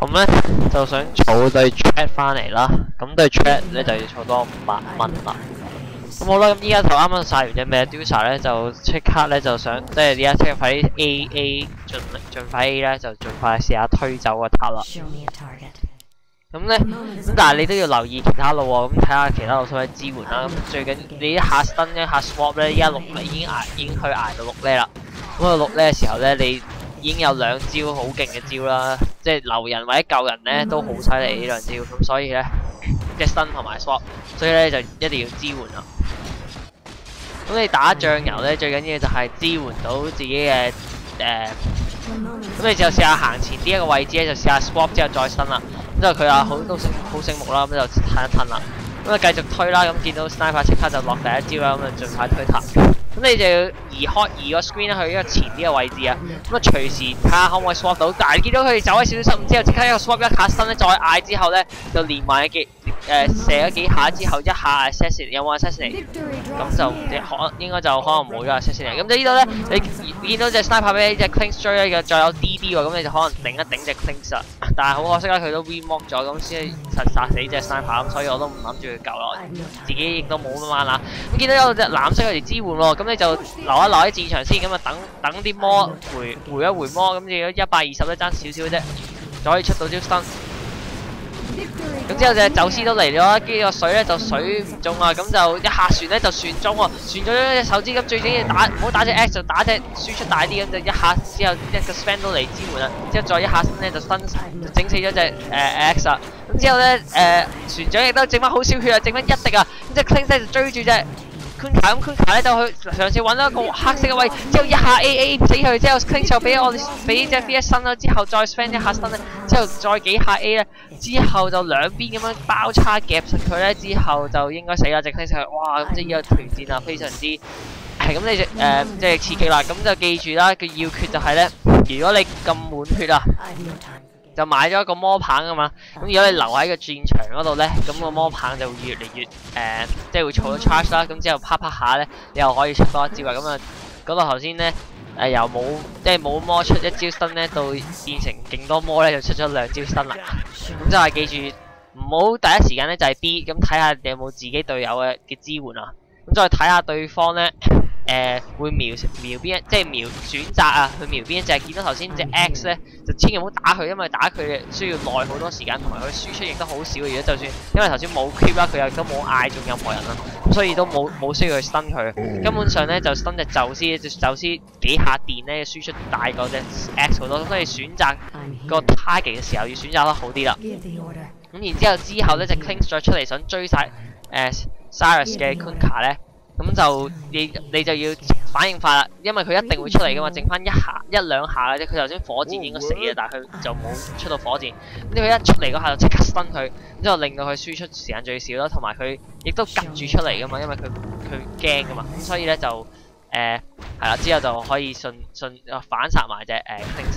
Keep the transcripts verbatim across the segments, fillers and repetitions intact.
咁咧就想儲對 Thread 翻嚟啦，咁對 Thread 咧就要儲多五百蚊啦。咁好啦，咁依家就啱啱晒完隻 Medusa 咧，就即刻咧就想，即係依家即刻快啲 A A 盡盡快 A 咧，就盡快試下推走個塔啦。咁咧，咁但係你都要留意其他路喎，咁睇下其他路可以支援啦。咁最緊你一下 stun 一下 swap 咧，依家六已經捱已經去捱到六呢啦。咁到六呢嘅時候咧，你已經有兩招好勁嘅招啦，即係留人或者救人咧都好犀利呢兩招。咁所以咧，即係 stun 同埋 swap， 所以咧就一定要支援啦。咁你打醬油咧，最緊要就係支援到自己嘅誒。呃咁你就試下行前啲一個位置咧，就試下 swap 之後再伸啦。咁就佢啊好都醒好醒目啦，咁就褪一褪啦。咁啊繼續推啦，咁見到 sniper 即刻就落第一招啦，咁啊盡快推塔。咁你就要移開移個 screen 去一個前啲嘅位置啊。咁啊隨時睇下可唔可以 swap 到。但係見到佢哋走喺少少失誤之後，即刻一個 swap 一下伸咧，再嗌之後咧就連埋幾誒射咗幾下之後，一下 assassin 有冇 assassin 咁就可應該就可能冇咗 assassin。咁就呢度咧，你見到隻 sniper 俾隻 clinch 追咧，再有 D D 喎，咁你就可能頂一頂隻 clinch 啦。但係好可惜啦，佢都 remove 咗，咁先實殺死隻 sniper，咁所以我都唔諗住佢救咯，自己亦都冇乜 mana。咁見到有隻藍色佢哋支援喎，咁你就留一留喺戰場先，咁啊等等啲魔回回一回魔，咁如果一百二十咧爭少少啫，就可以出到招 stun。咁之後隻走私都嚟咗，跟住個水咧就水唔中啊，咁就一下船咧就船中喎，船中咗隻手指，咁最緊要打唔好打隻 X 就打隻輸出大啲，咁就一下之後一個 spam 都嚟支援啦，之後再一下咧就分就整死咗隻誒 X 啦，咁之後咧誒、呃、船長亦都整翻好少血啊，整翻一滴啊，咁隻 Cling 咧就追住隻。Kunkka 咁 Kunkka 咧就去嘗試揾到一個黑色嘅位，之後一下 A A 死佢，之後 Cling 就俾我哋俾隻 V S 身啦，之後再 spam 一下身咧，之後再幾下 A 咧，之後就兩邊咁樣包叉夾實佢咧，之後就應該死啦！隻 Cling 就哇咁即係呢個團戰啊，非常之係咁你隻誒即係刺激啦，咁就記住啦，個要訣就係咧，如果你咁滿血啊。就買咗一個魔棒啊嘛，咁如果你留喺個戰場嗰度咧，咁個魔棒就會越嚟越誒、呃，即係會儲到 charge 啦，咁之後啪啪下咧，你又可以出多一招啊，咁啊嗰度頭先咧誒由冇即係冇魔出一招 stun咧，到變成勁多魔咧，就出咗兩招 stun啦，咁就係記住唔好第一時間咧就係 B， 咁睇下你有冇自己隊友嘅嘅支援啊，咁再睇下對方咧。誒、呃、會瞄瞄邊一即係瞄選擇啊，去瞄邊一隻。見到頭先隻 X 咧，就千祈唔好打佢，因為打佢需要耐好多時間，同埋佢輸出亦都好少嘅。如果就算因為頭先冇 keep 啦，佢又都冇嗌中任何人啦，咁所以都冇冇需要去 stun 佢。根本上咧就 stun 隻宙斯，隻宙斯幾下電咧輸出大過隻 X 好多，咁所以選擇個 target 嘅時候要選擇得好啲啦。咁然之後之後咧隻 Cling 再出嚟想追晒誒、呃、Cyrus 嘅 Kunkka 咧。咁就你你就要反應快啦，因為佢一定會出嚟噶嘛，剩翻一下一兩下嘅啫。佢頭先火箭應該死嘅，但係佢就冇出到火箭。咁佢一出嚟嗰下就即刻 stun 佢，之後令到佢輸出時間最少啦，同埋佢亦都夾住出嚟噶嘛，因為佢佢驚噶嘛。咁所以咧就誒係啦，之後就可以順順反殺埋隻誒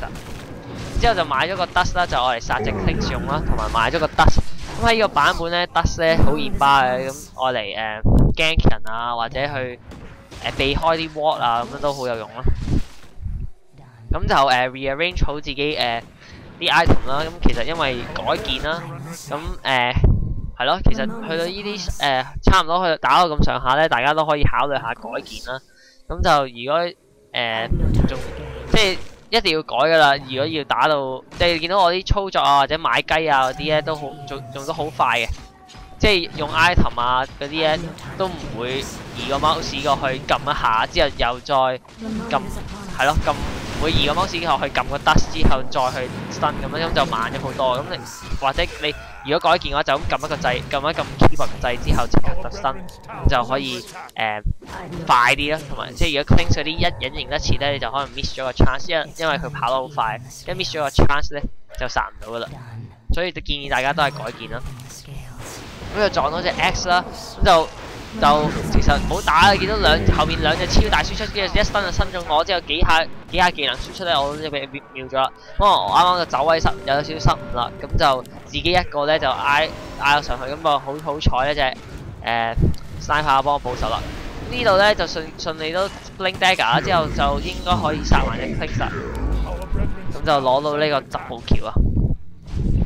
Cling。之後就買咗個 Dust 啦，就愛嚟殺隻 Cling 用啦，同埋買咗個 Dust。咁喺呢個版本咧 Dust 咧好熱巴嘅，咁愛嚟誒。gank 人啊，或者去誒、呃、避開啲 ward 啊，咁樣都好有用咯。咁就誒、呃、rearrange 好自己誒啲、呃、item 啦。咁其實因為改件啦，咁誒係咯，其實去到呢啲誒差唔多去打到咁上下咧，大家都可以考慮下改件啦。咁就如果誒仲、呃、即係一定要改噶啦。如果要打到即係見到我啲操作啊或者買雞啊嗰啲咧，都好做做得好快嘅。即係用 item 啊嗰啲咧，都唔會移個 mouse 過去撳一下，之後又再撳，係咯，撳唔會移個 mouse 過去撳個 dust 之後再去 stun 咁樣，咁就慢咗好多。咁你或者你如果改件嘅話，就咁撳一個掣，撳一撳 keyboard 個掣之後即刻就 stun，咁就可以誒、呃、快啲啦。同埋即係如果 Cling 嗰啲一隱形得切咧，你就可能 miss 咗個 chance， 因因為佢跑得好快，一 miss 咗個 chance 咧就殺唔到噶啦。所以就建議大家都係改件啦。咁就撞到隻 X 啦，咁就就其實唔好打啦。見到兩後面兩隻超大輸出，跟住一伸就伸中我，之後幾下幾下技能輸出咧，我都俾秒咗啦。可能我啱啱就走位失有少少失誤啦，咁就自己一個咧就挨挨咗上去，咁啊好好彩咧隻誒 Sniper 幫我報仇啦。呢度咧就順順利都 Blink Dagger 啦，之後就應該可以殺埋隻 Cling 實，咁就攞到呢個double kill啊！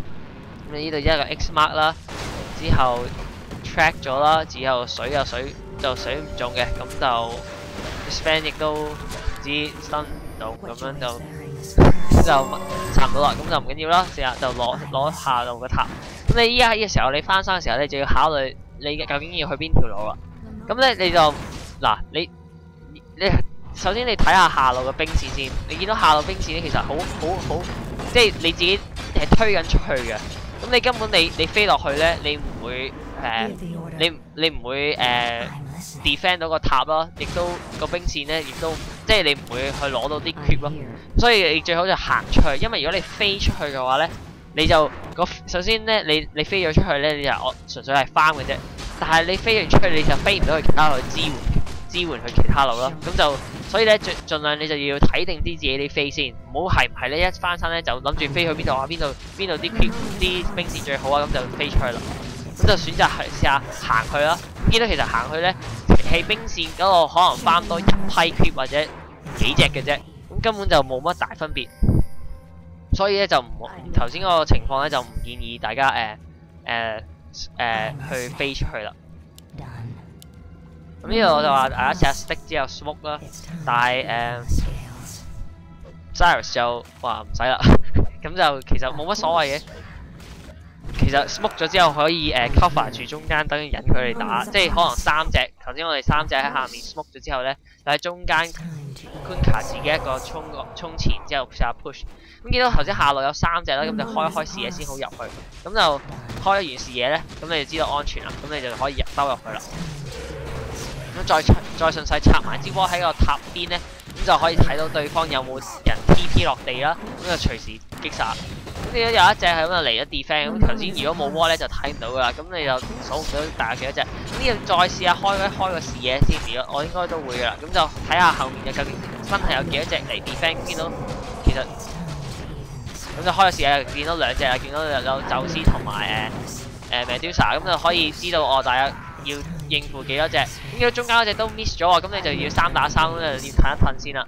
咁你呢度一個 X mark 啦，之後 track 咗啦，之後水有水就水唔中嘅，咁就 span 亦都唔知 stun 唔到，咁樣就就插唔到啦，咁就唔緊要啦，成日就攞攞下路嘅塔。咁你依家呢個時候你翻生嘅時候，你就要考慮你究竟要去邊條路啦。咁咧你就嗱你你首先你睇下下路嘅兵線先，你見到下路兵線咧其實好好好，即係你自己係推緊出去嘅。咁你根本你你飛落去咧，你唔會誒、呃，你你唔會誒、呃、defend 到個塔咯，亦都個兵線咧，亦都即係你唔會去攞到啲 creep 咯。所以你最好就行出去，因為如果你飛出去嘅話咧，你就個首先咧，你你飛咗出去咧，你就我純粹係 farm 嘅啫。但係你飛完出去，你就飛唔到去其他路支援支援去其他路咯。咁就所以咧，盡盡量你就要睇定啲自己啲飛先，唔好係唔係咧一翻身咧就諗住飛去邊度啊？邊度邊度啲 creep 啲兵線最好啊？咁就飛出去啦。咁就選擇係試下行去啦。咁見到其實行去咧，喺兵線嗰度可能翻多一批 creep 或者幾隻嘅啫，咁根本就冇乜大分別。所以咧就唔頭先嗰個情況咧就唔建議大家誒誒誒去飛出去啦。咁呢度我就話大家試下 stick 之後 smoke 啦，但係誒、呃、Cyrus 就話唔使啦，咁就其實冇乜所謂嘅。其實 smoke 咗之後可以誒、呃、cover 住中間，等引佢哋打，即係可能三隻。頭先我哋三隻喺下面 smoke 咗之後咧，就喺中間 Kunkka 自己一個衝衝前之後試下 push。咁見到頭先下路有三隻啦，咁就開一開視野先好入去。咁就開完視野咧，咁你就知道安全啦，咁你就可以入兜入去啦。咁再再順勢插埋支波喺個塔邊咧，咁就可以睇到對方有冇人 T P 落地啦，咁就隨時擊殺。咁你有一隻係咁就嚟咗 defend， 咁頭先如果冇波咧就睇唔到噶啦，咁你就數唔到大約幾多隻。咁呢度再試下開一開個視野先，如果我應該都會噶啦，咁就睇下後面嘅究竟真係有幾多隻嚟 defend， 見到其實咁就開個視野見到兩隻啦，見到有宙斯同埋誒誒 Medusa， 咁就可以知道我大約要應付幾多隻。咁如果中間嗰隻都 miss 咗啊，咁你就要三打三，咁就要褪一褪先啦。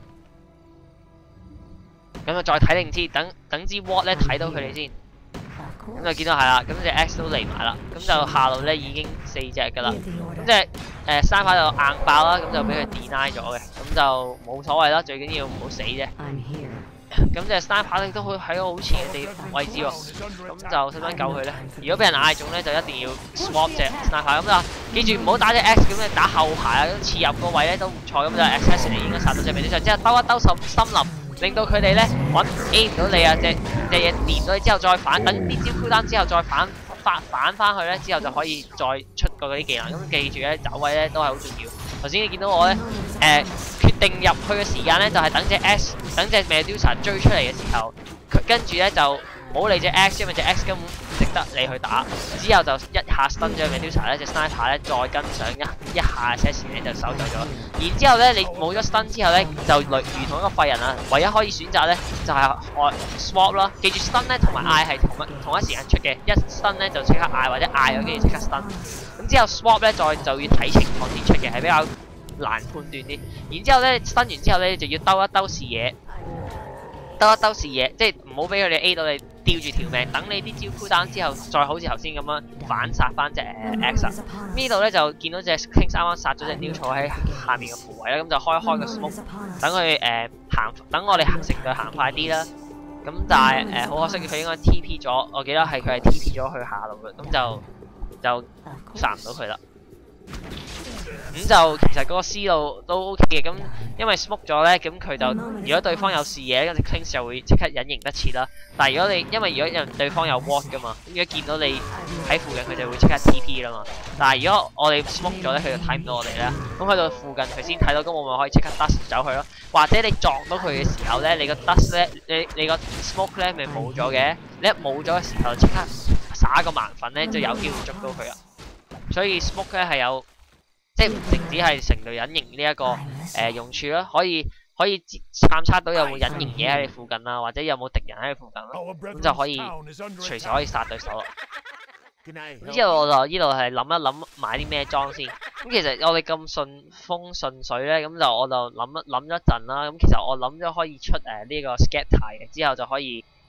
咁就再睇定支，等等支 ward 咧睇到佢哋先。咁就見到係啦，咁隻 X 都嚟埋啦，咁就下路咧已經四隻噶啦。咁即係誒三把就硬爆啦，咁就俾佢 deny 咗嘅，咁就冇所謂啦，最緊要唔好死啫。咁隻 sniper 亦都可以喺個好前嘅地位置喎，咁就使唔使救佢咧？如果俾人嗌中咧，就一定要 swap 隻 sniper， 咁就記住唔好打隻 X， 咁你打後排啊，咁切入個位咧都唔錯，咁就 access 嚟應該殺到隻 Medusa，之後兜一兜森森林。令到佢哋咧揾 A 唔到你啊！隻隻嘢掂到你之後再反，等啲招 cooldown之後再反反反翻去咧，之後就可以再出個嗰啲技能。咁記住咧，走位咧都係好重要。頭先你見到我咧，誒、呃、決定入去嘅時間咧，就係、是、等隻 S 等隻 Medusa 追出嚟嘅時候，佢跟住咧就唔好理隻 X， 因為隻 X 根本唔值得你去打。之後就一下 stun 咗 Medusa 咧，隻 sniper 咧再跟上一一下 access 咧就收走咗。然之後咧，你冇咗 stun 之後咧，就類如同一個廢人啦。唯一可以選擇咧，就係、是、swap 啦。記住 stun 咧同埋嗌係同一同一時間出嘅，一 stun 咧就即刻嗌，或者嗌咗跟住即刻 stun。咁之後 swap 咧再就要睇情況先出嘅，係比較難判斷啲。然之後咧 stun 完之後咧，就要兜一兜視野，兜一兜視野，即係唔好俾佢哋 A 到你。吊住條命，等你啲招 cooldown之後，再好似頭先咁樣反殺翻隻 X。呢度咧就見到隻 King 啱啱殺咗隻 Neutral 喺下面嘅符位啦，咁就開開個 smoke， 等佢誒行，等我哋行成隊行快啲啦。咁但係誒好可惜，佢應該 T P 咗，我記得係佢係 T P 咗去下路嘅，咁就就殺唔到佢啦。咁就其實嗰個思路都 OK 嘅，咁因為 smoke 咗咧，咁佢就如果對方有視野，跟住 King 就會即刻隱形得切啦。但係如果你因為如果人對方有 ward 噶嘛，咁如果見到你喺附近，佢就會即刻 T P 啦嘛。但係如果我哋 smoke 咗咧，佢就睇唔到我哋咧。咁去到附近佢先睇到，咁我咪可以即刻 dust 走去咯。或者你撞到佢嘅時候咧，你個 dust 咧，你你個 smoke 咧咪冇咗嘅。你一冇咗嘅時候，即刻撒個盲粉咧，就有機會捉到佢啦。所以 smoke 咧係有。即係唔淨止係成隊隱形呢、這、一個誒、呃、用處咯，可以可以探測到有冇隱形嘢喺你附近啊，或者有冇敵人喺你附近咯，咁就可以隨時可以殺對手啦。咁之後我就呢度係諗一諗買啲咩裝先。咁其實我哋咁順風順水咧，咁就我就諗一諗咗一陣啦。咁其實我諗咗可以出誒呢、呃這個 scatter 嘅，之後就可以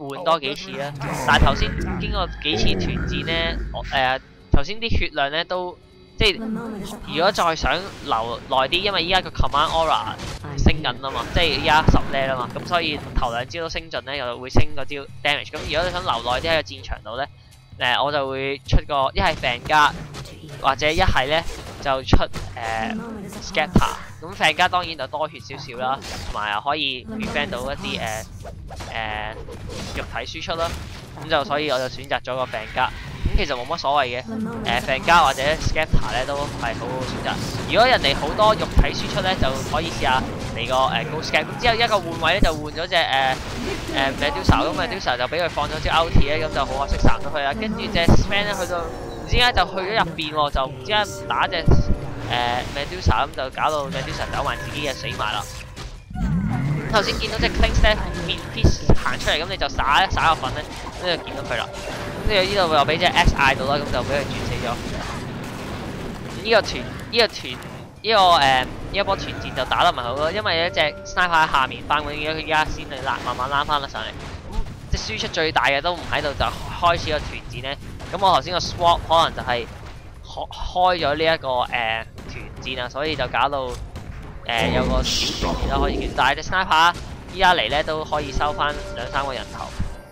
換多幾次啦。但係頭先經過幾次團戰咧，我誒頭先啲血量咧都即係如果再想留耐啲，因為依家個 Command Aura 升緊啊嘛，即係依家十 level 啦嘛，咁所以頭兩招都升盡咧，又會升嗰招 damage。咁如果你想留耐啲喺個戰場度咧，誒我就會出個一係 Fang 或者一係咧就出誒、呃、Scatter。咁 Fang 當然就多血少少啦，同埋又可以 defend 到一啲誒誒肉體輸出啦。咁就所以我就選擇咗個 Fang。咁其實冇乜所謂嘅，誒 Fang 或者 Scatter 咧都係好好選擇。如果人哋好多肉體輸出咧，就可以試下嚟個誒 Ghost Gap。咁之後一個換位咧就換咗隻誒誒 Medusa，咁 Medusa 就俾佢放咗隻 ulti 咧，咁就好可惜殺咗佢啦。跟住隻 Sven 咧去到唔知點解就去咗入邊喎，就唔知點解唔打隻誒 Medusa，咁就搞到 Medusa 走埋自己就死埋啦。咁頭先見到隻 Clinks 咧面 piece 行出嚟，咁你就灑一灑個粉咧，咁就見到佢啦。咁你呢度又俾隻 X 嗌到啦，咁就俾佢轉死咗。呢個團呢、這個團呢、這個誒呢一波團戰就打得唔係好咯，因為一隻 Sniper 喺下面翻緊，而家佢而家先嚟拉慢慢拉翻得上嚟。咁即係輸出最大嘅都唔喺度，就開始個團戰咧。咁我頭先個 swap 可能就係開開咗呢一個誒、呃、團戰啊，所以就搞到誒、呃、有個小團戰啦可以叫。但係隻 Sniper 依家嚟咧都可以收翻兩三個人頭。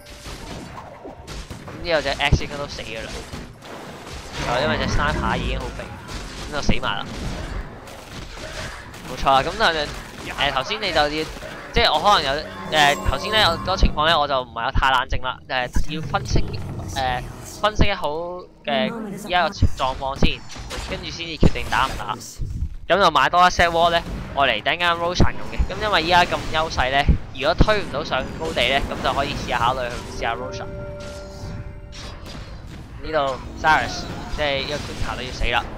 咁呢度隻 X 應該都死㗎啦，就因為隻 Sniper 已經好肥，咁就死埋啦。冇錯啦，咁但係誒頭先你就要，即係我可能有誒頭先咧，我嗰個情況咧我就唔係有太冷靜啦，誒、呃、要分析誒、呃、分析一好嘅依家個狀況先，跟住先至決定打唔打。咁就買多一 set wall 咧，我嚟等間 Roshan 用嘅。咁因為依家咁優勢咧，如果推唔到上高地咧，咁就可以試下考慮去試下 Roshan。呢度 Cyrus 即係一個 Quinta 都要死啦。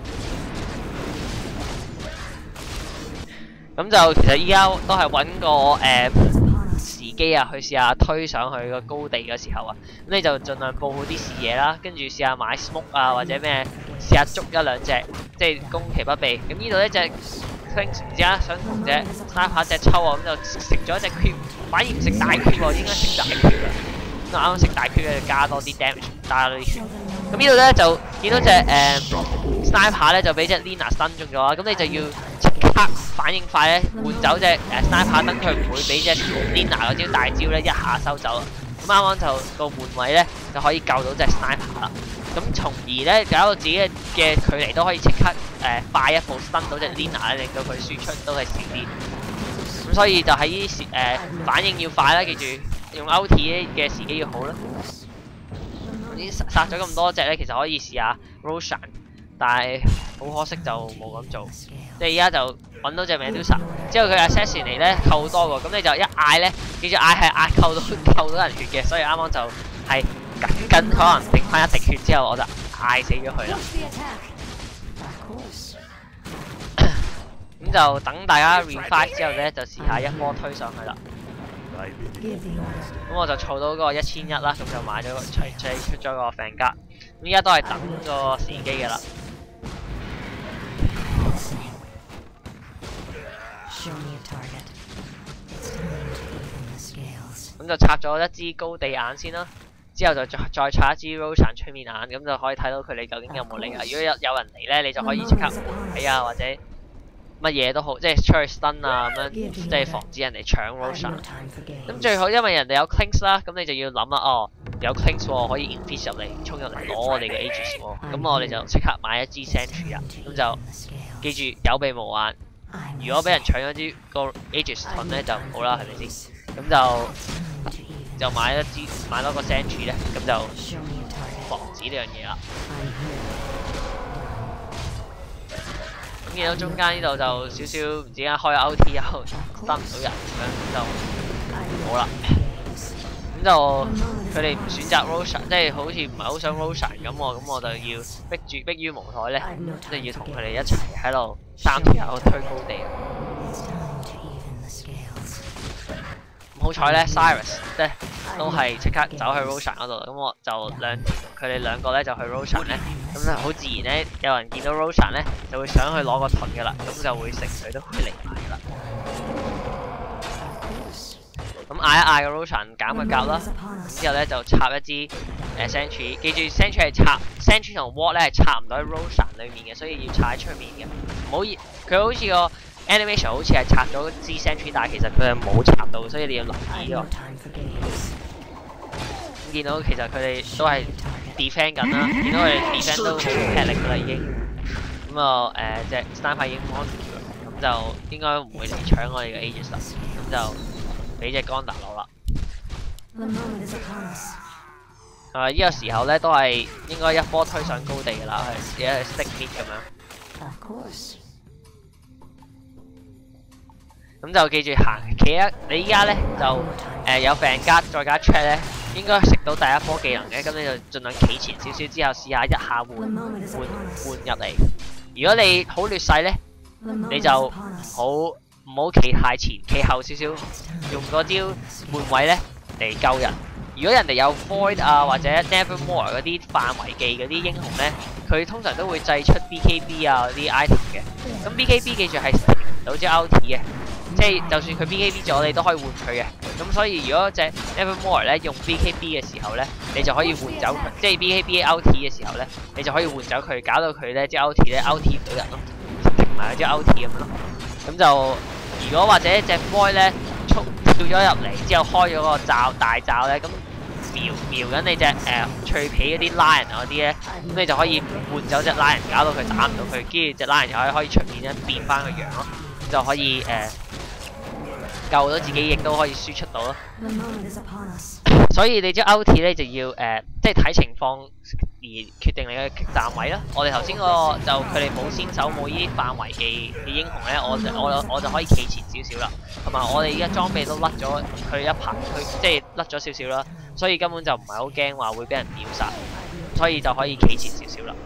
咁就其實依家都係揾個誒、呃、時機啊，去試下推上去個高地嘅時候啊，咁你就盡量佈好啲視野啦，跟住試下買 smoke 啊或者咩，試下捉一兩隻，即係攻其不備。咁呢度呢隻 Clinks 唔知啊，想同隻 Sniper 隻抽啊，咁就食咗一隻 creep， 反而唔食大 creep 喎，應該食大 creep 啊。咁啱啱食大 creep 就加多啲 damage， 加多啲血。咁呢度咧就見到隻誒、呃、Sniper 咧就俾隻 Lina stun 中咗啦，咁你就要即刻反應快咧換走隻誒 Sniper， 等佢唔會俾隻 Lina 嗰招大招咧一下收走啦。咁啱啱就個換位咧就可以救到隻 Sniper 啦。咁從而咧搞到自己嘅嘅距離都可以即刻誒、呃、快一步 stun 到隻 Lina 咧，令到佢輸出都係少啲。咁所以就喺呢啲時誒反應要快啦，記住用 ulti 嘅時機要好啦。已經殺咗咁多隻咧，其實可以試下 Roshan， 但係好可惜就冇咁做。即係而家就揾到隻 Medusa， 之後佢 assassin 嚟咧扣好多個，咁你就一嗌咧，記住嗌係嗌扣到扣到人血嘅，所以啱啱就係僅僅可能剩翻一滴血之後，我就嗌死咗佢啦。咁就等大家 revive 之後咧，就試下一波推上去啦。咁我就儲到嗰個一千一啦，咁就買咗個除除出咗個 Fang。咁依家都係等個時機嘅啦。咁就拆咗一支高地眼先啦，之後就再再拆一支 Roshan 催眠眼，咁就可以睇到佢哋究竟有冇嚟啊。如果有有人嚟咧，你就可以即刻換位啊，或者乜嘢都好，即係出去 stun 啊咁樣，即係防止人哋搶 Roshan。咁最好因為人哋有 Clinks 啦，咁你就要諗啦，哦有 Clinks 喎，可以 infuse 入嚟，衝入嚟攞我哋嘅 Aegis 喎，咁我哋就即刻買一支 Sentry 啊，咁就記住有備無患。如果俾人搶咗支個 Aegis 盾咧就唔好啦，係咪先？咁就就買一支買多個 Sentry 咧，咁就防止呢樣嘢啦。咁見到中間呢度就少少唔知點解開 O T 又得唔到人咁樣，就冇啦。咁就佢哋唔選擇 Roshan， 即係好似唔係好想 Roshan 咁喎，咁我就要逼住逼於無奈咧，即係要同佢哋一齊喺度三條友推高地。咁好彩咧 ，Cyrus 即係都係即刻走去 Roshan 嗰度，咁我就兩佢哋兩個咧就去 Roshan 咧，咁就好自然咧，有人見到 Roshan 咧就會想去攞個盾噶啦，咁就會食佢都會嚟埋噶啦。 咁嗌一嗌個 Roshan 減個甲啦，咁之後咧就插一支誒 Sentry， 記住 Sentry 係插 Sentry 同 Ward 咧係插唔到喺 Roshan 裡面嘅，所以要插喺出面嘅。唔好佢好似個 animation 好似係插咗支 Sentry， 但係其實佢係冇插到，所以你要留意咯。咁見到其實佢哋都係 defend 緊啦，見到佢哋 defend 都好吃力㗎啦已經。咁啊誒隻 Sniper 已經 on 住，咁就應該唔會嚟搶我哋嘅 Aegis 啦。咁就俾隻 Gondar 攞啦。啊！呢、這個時候咧都係應該一波推上高地㗎啦，係而家係 stick mid 咁樣。咁就記住行企一，你依家咧就誒、呃、有 Vanguard再加 Trap 咧，應該食到第一波技能嘅，咁你就盡量企前少少之後試下一下換換換入嚟。如果你好劣勢咧，你就好唔好企太前，企後少少，用嗰招換位咧嚟救人。如果人哋有 Void 啊或者 Nevermore 嗰啲範圍技嗰啲英雄咧，佢通常都會製出 B K B 啊嗰啲 item 嘅。咁 B K B 記住係食唔到隻 ulti 嘅，即係就算佢 B K B 咗，你都可以換佢嘅。咁所以如果隻 Nevermore 咧用 B K B 嘅時候咧，你就可以換走佢，即係 B K B ulti 嘅時候咧，你就可以換走佢，搞到佢咧隻 ulti 咧 ulti 唔到人咯，食埋隻 ulti 咁樣咯。咁就如果或者隻 Void 咧衝跳咗入嚟之後開咗個罩大罩咧，咁瞄瞄緊你隻誒、呃、脆皮嗰啲 Lion 嗰啲咧，咁你就可以換走隻 Lion， 搞到佢打唔到佢，跟住隻 Lion 就可以可以出面咧變翻個樣咯，就可以誒、呃、救到自己，亦都可以輸出到咯。所以你隻 ulti 咧就要誒、呃，即係睇情況而決定你嘅站位啦。我哋頭先嗰個就佢哋冇先手冇呢啲範圍技嘅英雄咧，我就我我就可以企前少少啦。同埋我哋而家裝備都甩咗佢一排，佢即係甩咗少少啦，所以根本就唔係好驚話會俾人秒殺，所以就可以企前少少啦。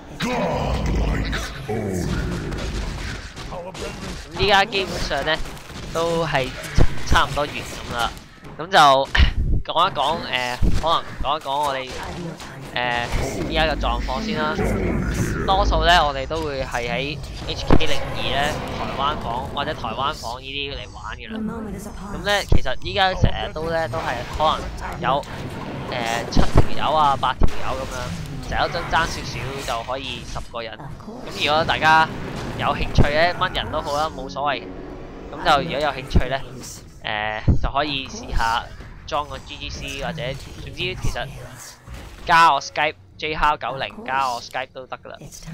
依家基本上咧都係差唔多完咁啦，咁就。講一講誒、呃，可能講一講我哋誒依家嘅狀況先啦。多數咧，我哋都會係喺 H K 零二咧台灣房或者台灣房呢啲嚟玩嘅啦。咁咧，其實依家成日都咧都係可能有誒、呃、七條友啊、八條友咁樣，成日都爭少少就可以十個人。咁如果大家有興趣咧，蚊人都好啦，冇所謂。咁就如果有興趣咧，誒、呃、就可以試下。裝個 G G C 或者總之其實加我 Skype J H九零 加我 Skype 都得噶啦，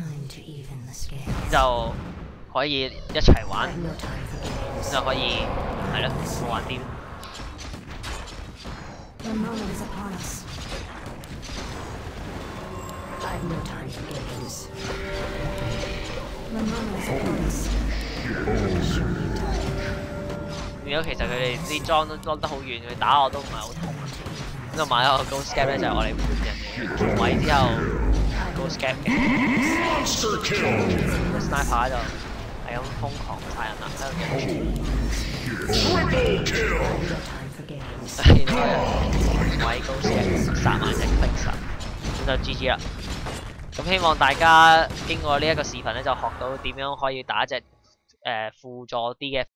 就可以一齊玩，就可以係咯好玩啲。如果其實佢哋啲裝都裝得好遠，佢打我都唔係好痛。咁就買咗個 Ghost Cap 咧，就係我哋換人嘅換位之後 Ghost Cap 嘅。Sniper 就係咁瘋狂殺人啦，喺度見到換位 Ghost Cap 殺埋隻 Clixer， 咁就 G G 啦。咁希望大家經過呢一個視頻咧，就學到點樣可以打隻誒輔助啲嘅。